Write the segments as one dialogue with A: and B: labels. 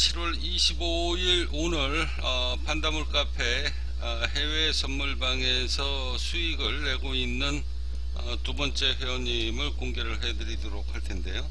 A: 7월 25일 오늘 판다물 카페 해외 선물방에서 수익을 내고 있는 두 번째 회원님을 공개를 해드리도록 할 텐데요.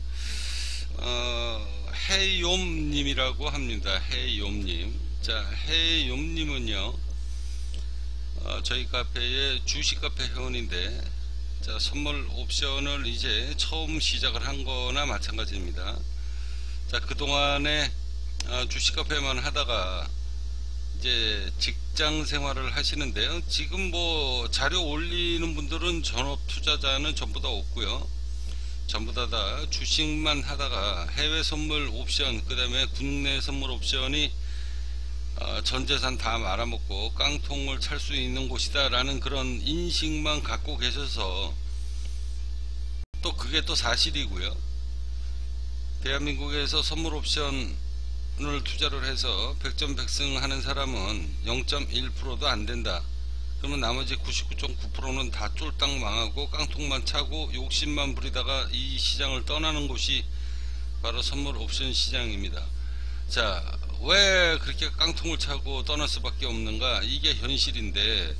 A: 해욤님이라고 합니다. 해욤님. 자, 해욤님은요, 저희 카페의 주식 카페 회원인데, 자, 선물 옵션을 이제 처음 시작을 한 거나 마찬가지입니다. 자, 그동안에 주식 카페만 하다가 이제 직장 생활을 하시는데요. 지금 뭐 자료 올리는 분들은 전업 투자자는 전부 다 없고요. 전부 다 주식만 하다가 해외 선물 옵션, 그 다음에 국내 선물 옵션이 전 재산 다 말아먹고 깡통을 찰 수 있는 곳이다 라는 그런 인식만 갖고 계셔서, 또 그게 또 사실이고요. 대한민국에서 선물 옵션을 투자를 해서 백전백승 하는 사람은 0.1%도 안 된다. 그러면 나머지 99.9%는 다 쫄딱 망하고 깡통만 차고 욕심만 부리다가 이 시장을 떠나는 곳이 바로 선물 옵션 시장입니다. 자, 왜 그렇게 깡통을 차고 떠날 수밖에 없는가? 이게 현실인데,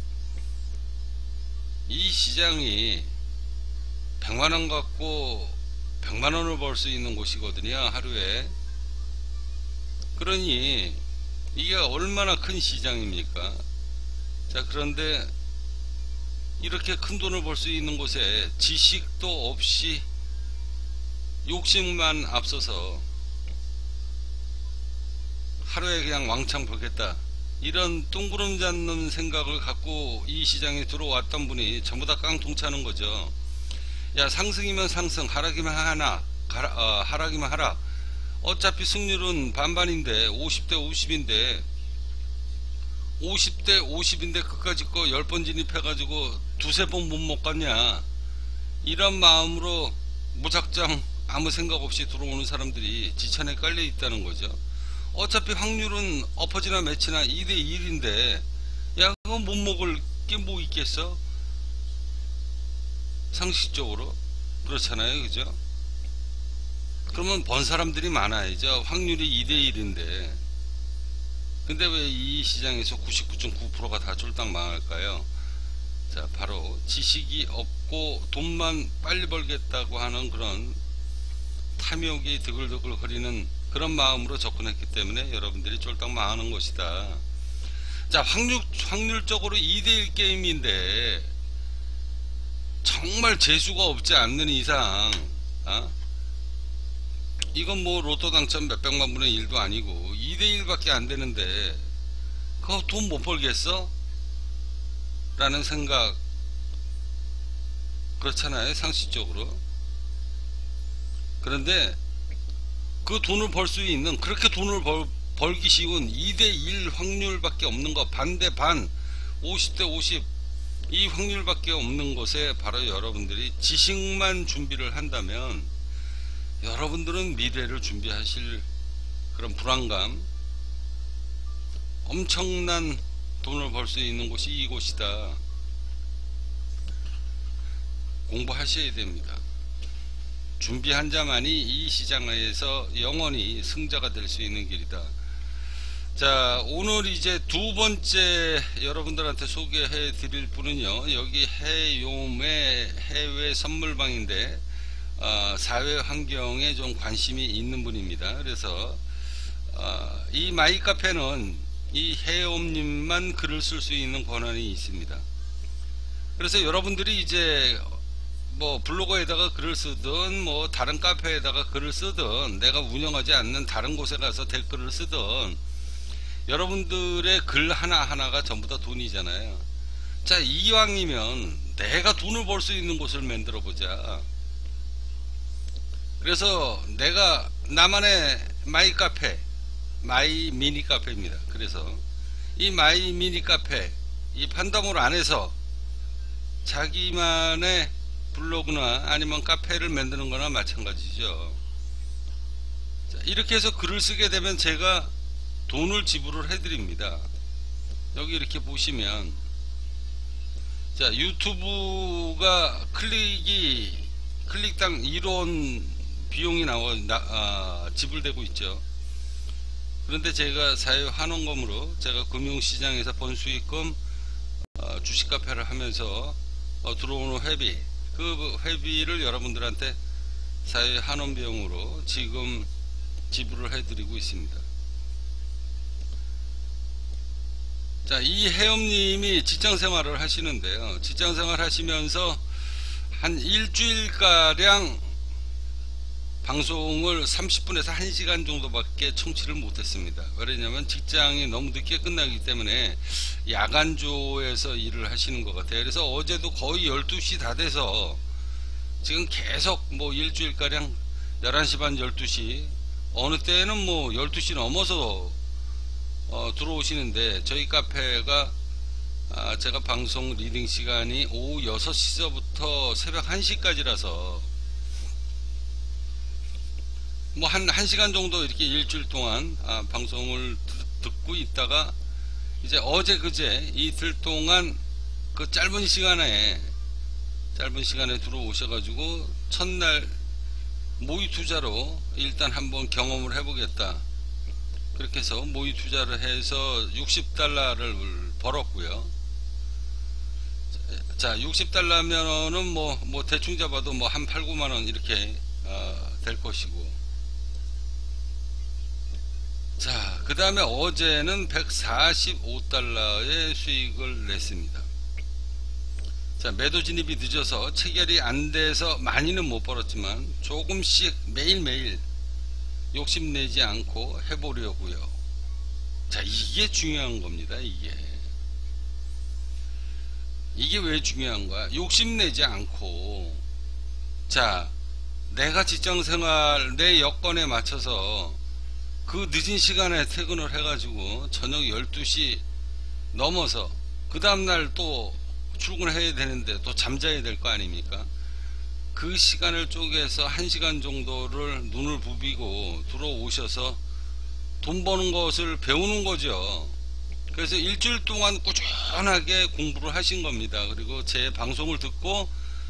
A: 이 시장이 100만원 갖고 100만원을 벌 수 있는 곳이거든요, 하루에. 그러니 이게 얼마나 큰 시장입니까? 자, 그런데 이렇게 큰 돈을 벌 수 있는 곳에 지식도 없이 욕심만 앞서서 하루에 그냥 왕창 벌겠다, 이런 뚱구름 잡는 생각을 갖고 이 시장에 들어왔던 분이 전부 다 깡통 차는 거죠. 야, 상승이면 상승, 하락이면 하락이면 하락. 어차피 승률은 반반인데 50대 50인데 50대 50인데 그까짓 거 10번 진입해가지고 두세 번 못 먹겠냐, 이런 마음으로 무작정 아무 생각 없이 들어오는 사람들이 지천에 깔려 있다는 거죠. 어차피 확률은 엎어지나 매치나 2대 1인데 야, 그거 못 먹을 게 뭐 있겠어? 상식적으로 그렇잖아요, 그죠? 그러면 번 사람들이 많아야죠. 확률이 2대 1인데. 근데 왜 이 시장에서 99.9%가 다 쫄딱 망할까요? 자, 바로 지식이 없고 돈만 빨리 벌겠다고 하는 그런 탐욕이 드글드글 거리는 그런 마음으로 접근했기 때문에 여러분들이 쫄딱 망하는 것이다. 자, 확률적으로 2대 1 게임인데 정말 재수가 없지 않는 이상, 이건 뭐 로또 당첨 몇백만 분의 1도 아니고 2대 1밖에 안 되는데 그거 돈 못 벌겠어? 라는 생각, 그렇잖아요, 상식적으로. 그런데 그 돈을 벌 수 있는, 그렇게 돈을 벌기 쉬운 2대 1 확률밖에 없는 거, 반대 반, 50대 50, 이 확률밖에 없는 것에 바로 여러분들이 지식만 준비를 한다면 여러분들은 미래를 준비하실 그런 불안감, 엄청난 돈을 벌 수 있는 곳이 이곳이다. 공부하셔야 됩니다. 준비한 자만이 이 시장에서 영원히 승자가 될 수 있는 길이다. 자, 오늘 이제 두 번째 여러분들한테 소개해 드릴 분은요, 여기 해욤의 해외 선물방인데 사회 환경에 좀 관심이 있는 분입니다. 그래서 이 마이 카페는 이 해욤님만 글을 쓸 수 있는 권한이 있습니다. 그래서 여러분들이 이제 뭐 블로그에다가 글을 쓰든 뭐 다른 카페에다가 글을 쓰든 내가 운영하지 않는 다른 곳에 가서 댓글을 쓰든 여러분들의 글 하나하나가 전부 다 돈이잖아요. 자, 이왕이면 내가 돈을 벌 수 있는 곳을 만들어 보자. 그래서 내가 나만의 마이 카페, 마이 미니 카페입니다. 그래서 이 마이 미니 카페, 이 판다몰 안에서 자기만의 블로그나 아니면 카페를 만드는 거나 마찬가지죠. 자, 이렇게 해서 글을 쓰게 되면 제가 돈을 지불을 해드립니다. 여기 이렇게 보시면, 자, 유튜브가 클릭당 1원 비용이 지불되고 있죠. 그런데 제가 사회 환원금으로 제가 금융시장에서 번 수익금 주식 카페를 하면서 들어오는 회비, 그 회비를 여러분들한테 사회 환원 비용으로 지금 지불을 해드리고 있습니다. 자, 이 회원님이 직장생활을 하시는데요. 직장생활 하시면서 한 일주일가량 방송을 30분에서 1시간 정도밖에 청취를 못했습니다. 왜냐면 직장이 너무 늦게 끝나기 때문에 야간조에서 일을 하시는 것 같아요. 그래서 어제도 거의 12시 다 돼서 지금 계속 뭐 일주일가량 11시 반 12시, 어느 때는 뭐 12시 넘어서 들어오시는데, 저희 카페가 제가 방송 리딩 시간이 오후 6시서부터 새벽 1시까지라서 뭐 한 1시간 정도 이렇게 일주일 동안 방송을 듣고 있다가, 이제 어제 그제 이틀 동안 그 짧은 시간에 들어오셔가지고 첫날 모의 투자로 일단 한번 경험을 해보겠다, 그렇게 해서 모의 투자를 해서 $60를 벌었고요. 자, $60면은 뭐 대충 잡아도 뭐 한 8, 9만원 이렇게 될 것이고, 자, 그 다음에 어제는 $145의 수익을 냈습니다. 자, 매도 진입이 늦어서 체결이 안 돼서 많이는 못 벌었지만 조금씩 매일매일 욕심내지 않고 해보려고요. 자, 이게 중요한 겁니다. 이게 왜 중요한 거야? 욕심내지 않고, 자, 내가 직장생활 내 여건에 맞춰서 그 늦은 시간에 퇴근을 해가지고 저녁 12시 넘어서 그 다음날 또 출근해야 되는데 또 잠자야 될 거 아닙니까? 그 시간을 쪼개서 1시간 정도를 눈을 부비고 들어오셔서 돈 버는 것을 배우는 거죠. 그래서 일주일 동안 꾸준하게 공부를 하신 겁니다. 그리고 제 방송을 듣고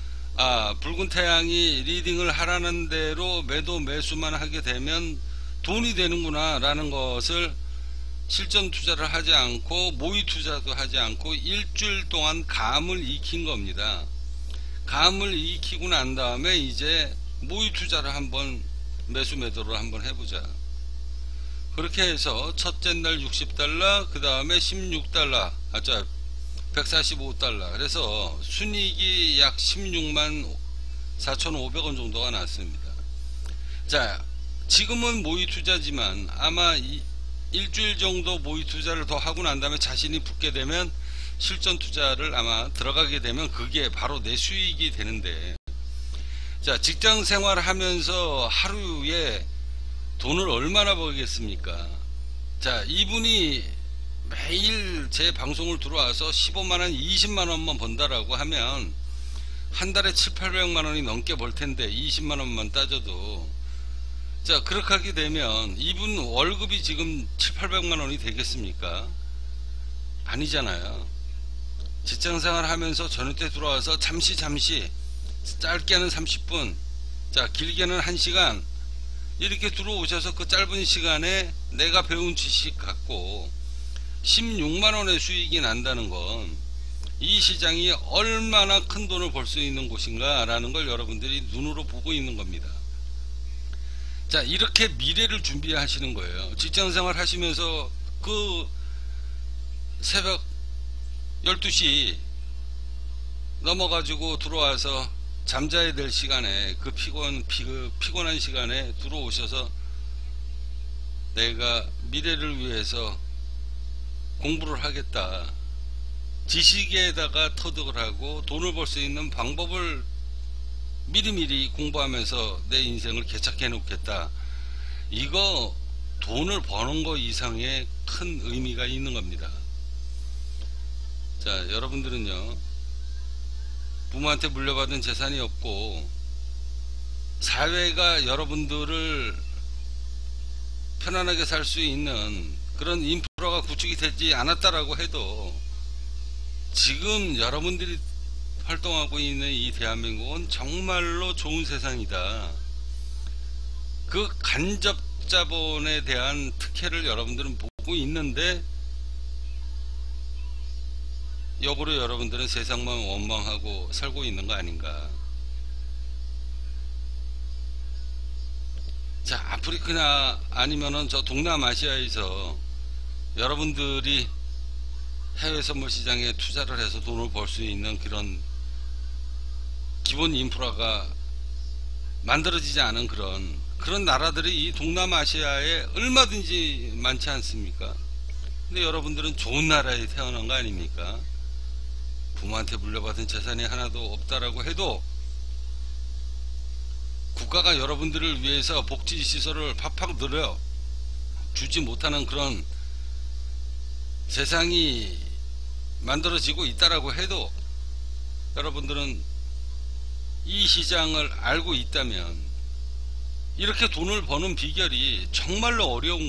A: 붉은 태양이 리딩을 하라는 대로 매도 매수만 하게 되면 돈이 되는구나 라는 것을 실전 투자를 하지 않고 모의 투자도 하지 않고 일주일 동안 감을 익힌 겁니다. 감을 익히고 난 다음에 이제 모의 투자를 한번 매수 매도를 한번 해보자. 그렇게 해서 첫째 날 $60, 그 다음에 $16, 145달러. 그래서 순이익이 약 16만 4,500원 정도가 났습니다. 자, 지금은 모의 투자지만 아마 일주일 정도 모의 투자를 더 하고 난 다음에 자신이 붙게 되면 실전 투자를 아마 들어가게 되면 그게 바로 내 수익이 되는데, 자, 직장 생활을 하면서 하루에 돈을 얼마나 벌겠습니까? 자, 이분이 매일 제 방송을 들어와서 15만원 20만원만 번다라고 하면 한 달에 700~800만원이 넘게 벌 텐데, 20만원만 따져도, 자, 그렇게 하게 되면 이분 월급이 지금 700~800만원이 되겠습니까? 아니잖아요. 직장생활 하면서 저녁 때 들어와서 잠시 짧게는 30분, 자, 길게는 1시간 이렇게 들어오셔서 그 짧은 시간에 내가 배운 지식 갖고 16만원의 수익이 난다는 건 이 시장이 얼마나 큰 돈을 벌 수 있는 곳인가 라는 걸 여러분들이 눈으로 보고 있는 겁니다. 자, 이렇게 미래를 준비하시는 거예요. 직장생활 하시면서 그 새벽 12시 넘어가지고 들어와서 잠자야 될 시간에 그 피곤한 시간에 들어오셔서 내가 미래를 위해서 공부를 하겠다, 지식에다가 터득을 하고 돈을 벌 수 있는 방법을 미리미리 공부하면서 내 인생을 개척해 놓겠다, 이거 돈을 버는 거 이상의 큰 의미가 있는 겁니다. 자, 여러분들은요, 부모한테 물려받은 재산이 없고 사회가 여러분들을 편안하게 살 수 있는 그런 인프라가 구축이 되지 않았다라고 해도 지금 여러분들이 활동하고 있는 이 대한민국은 정말로 좋은 세상이다. 그 간접 투자자본에 대한 특혜를 여러분들은 보고 있는데 역으로 여러분들은 세상만 원망하고 살고 있는 거 아닌가. 자, 아프리카나 아니면은 저 동남아시아에서 여러분들이 해외 선물 시장에 투자를 해서 돈을 벌 수 있는 그런 기본 인프라가 만들어지지 않은 그런 나라들이 이 동남아시아에 얼마든지 많지 않습니까? 근데 여러분들은 좋은 나라에 태어난 거 아닙니까? 부모한테 물려받은 재산이 하나도 없다라고 해도 국가가 여러분들을 위해서 복지시설을 팍팍 늘려 주지 못하는 그런 세상이 만들어지고 있다라고 해도 여러분들은 이 시장을 알고 있다면 이렇게 돈을 버는 비결이 정말로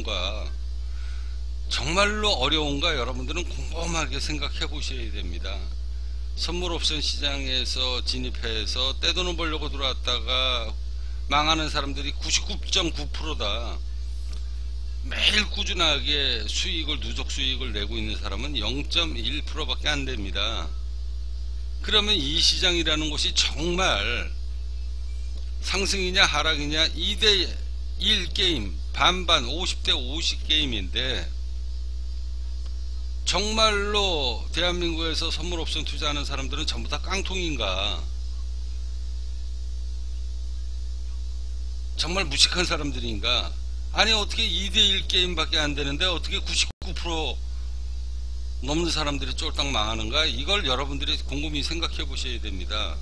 A: 어려운가 여러분들은 곰곰하게 생각해 보셔야 됩니다. 선물옵션 시장에서 진입해서 떼돈을 벌려고 들어왔다가 망하는 사람들이 99.9%다. 매일 꾸준하게 누적 수익을 내고 있는 사람은 0.1%밖에 안 됩니다. 그러면 이 시장이라는 곳이 정말 상승이냐 하락이냐 2대1 게임, 반반 50대 50 게임인데 정말로 대한민국에서 선물옵션 투자하는 사람들은 전부 다 깡통인가? 정말 무식한 사람들인가? 아니 어떻게 2대1 게임밖에 안 되는데 어떻게 99% 넘는 사람들이 쫄딱 망하는가? 이걸 여러분들이 곰곰이 생각해 보셔야 됩니다.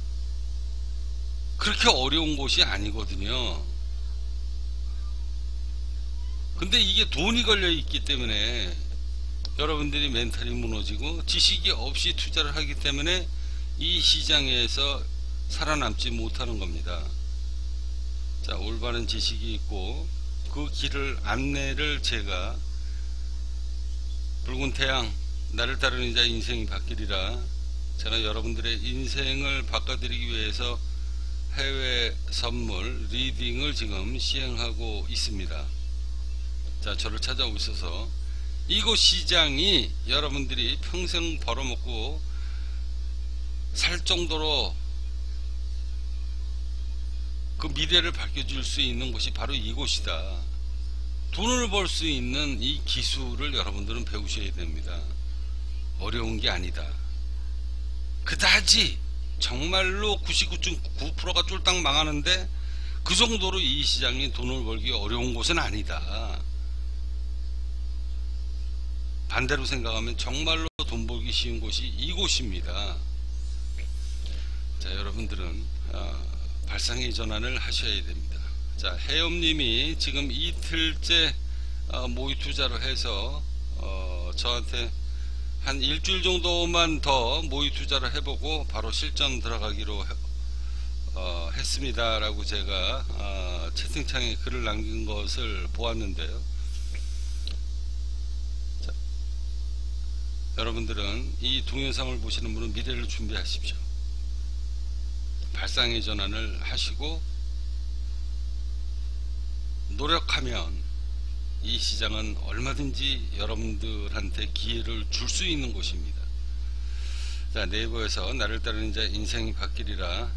A: 그렇게 어려운 곳이 아니거든요. 근데 이게 돈이 걸려 있기 때문에 여러분들이 멘탈이 무너지고 지식이 없이 투자를 하기 때문에 이 시장에서 살아남지 못하는 겁니다. 자, 올바른 지식이 있고 그 길을 안내를 제가 붉은 태양 나를 따르는 자 인생이 바뀌리라, 제가 여러분들의 인생을 바꿔드리기 위해서 해외 선물 리딩을 지금 시행하고 있습니다. 자, 저를 찾아오셔서 이곳 시장이 여러분들이 평생 벌어먹고 살 정도로 그 미래를 밝혀줄 수 있는 곳이 바로 이곳이다. 돈을 벌 수 있는 이 기술을 여러분들은 배우셔야 됩니다. 어려운 게 아니다. 그다지 정말로 99.9%가 쫄딱 망하는데 그 정도로 이 시장이 돈을 벌기 어려운 곳은 아니다. 반대로 생각하면 정말로 돈 벌기 쉬운 곳이 이곳입니다. 자, 여러분들은 발상의 전환을 하셔야 됩니다. 자, 해엄님이 지금 이틀째 모의 투자를 해서 저한테 한 일주일 정도만 더 모의 투자를 해보고 바로 실전 들어가기로 했습니다 라고 제가 채팅창에 글을 남긴 것을 보았는데요. 자, 여러분들은 이 동영상을 보시는 분은 미래를 준비하십시오. 발상의 전환을 하시고 노력하면 이 시장은 얼마든지 여러분들한테 기회를 줄 수 있는 곳입니다. 자, 네이버에서 나를 따르는 자 인생이 바뀌리라,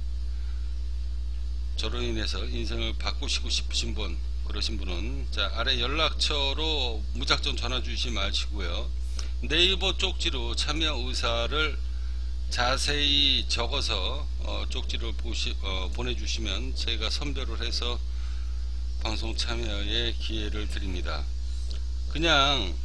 A: 저로 인해서 인생을 바꾸시고 싶으신 분, 그러신 분은 자, 아래 연락처로 무작정 전화 주시지 마시고요. 네이버 쪽지로 참여 의사를 자세히 적어서 쪽지를 보내주시면 제가 선별을 해서 방송 참여의 기회를 드립니다. 그냥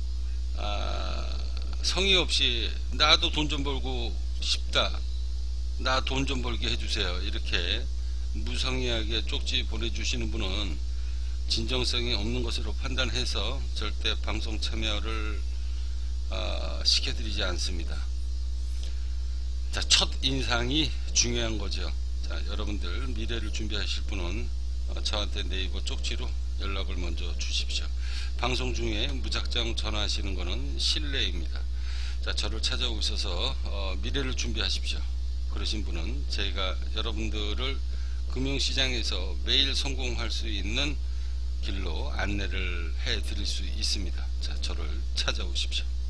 A: 성의 없이 나도 돈 좀 벌고 싶다, 나 돈 좀 벌게 해주세요, 이렇게 무성의하게 쪽지 보내주시는 분은 진정성이 없는 것으로 판단해서 절대 방송 참여를 시켜드리지 않습니다. 자, 첫 인상이 중요한 거죠. 자, 여러분들 미래를 준비하실 분은 저한테 네이버 쪽지로 연락을 먼저 주십시오. 방송 중에 무작정 전화하시는 것은 실례입니다. 자, 저를 찾아오셔서 미래를 준비하십시오. 그러신 분은 제가 여러분들을 금융시장에서 매일 성공할 수 있는 길로 안내를 해 드릴 수 있습니다. 자, 저를 찾아오십시오.